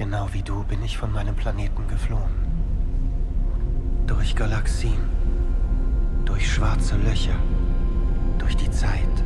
Genau wie du bin ich von meinem Planeten geflohen. Durch Galaxien, durch schwarze Löcher, durch die Zeit.